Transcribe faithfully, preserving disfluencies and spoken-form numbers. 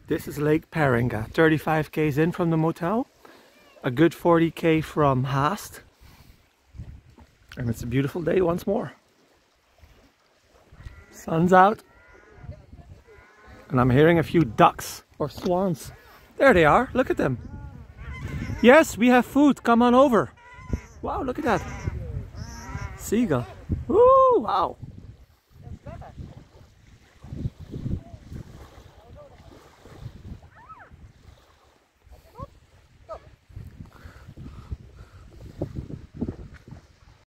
This is Lake Paringa, thirty-five k's in from the motel, a good forty k from Haast, and it's a beautiful day once more. Sun's out, and I'm hearing a few ducks or swans. There they are, look at them. Yes, we have food, come on over. Wow, look at that. Seagull. Ooh, wow.